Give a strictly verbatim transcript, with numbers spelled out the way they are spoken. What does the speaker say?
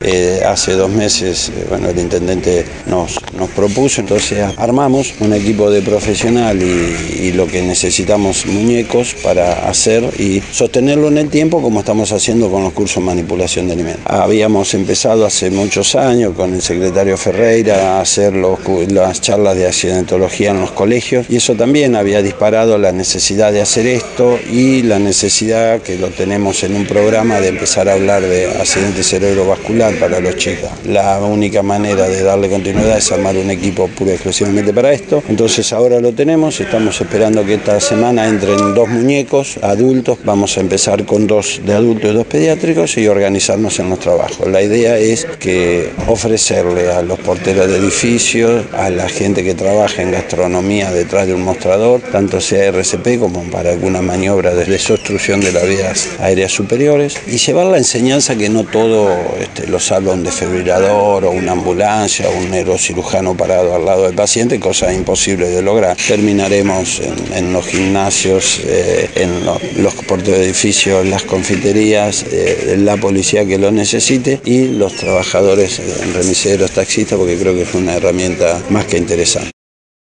Eh, hace dos meses, eh, bueno, el intendente nos, nos propuso, entonces armamos un equipo de profesional y, y lo que necesitamos muñecos para hacer y sostenerlo en el tiempo como estamos haciendo con los cursos de manipulación de alimentos. Habíamos empezado hace muchos años con el secretario Ferreira a hacer los, las charlas de accidentología en los colegios y eso también había disparado la necesidad de hacer esto y la necesidad que lo tenemos en un programa de empezar a hablar de accidente cerebrovascular para los chicos. La única manera de darle continuidad es armar un equipo puro y exclusivamente para esto. Entonces ahora lo tenemos, estamos esperando que esta semana entren dos muñecos adultos. Vamos a empezar con dos de adultos y dos pediátricos y organizarnos en los trabajos. La idea es que ofrecerle a los porteros de edificios, a la gente que trabaja en gastronomía detrás de un mostrador, tanto sea R C P como para alguna maniobra de desobstrucción de las vías aéreas superiores, y llevar la enseñanza que no todo este, lo salva un desfibrilador o una ambulancia o un neurocirujano parado al lado del paciente, cosa imposible de lograr. Terminaremos en, en los gimnasios, eh, en lo, los porteros de edificios, las confiterías, eh, la policía que lo necesite y los trabajadores, eh, remiseros, taxistas, porque creo que es una herramienta más que interesante.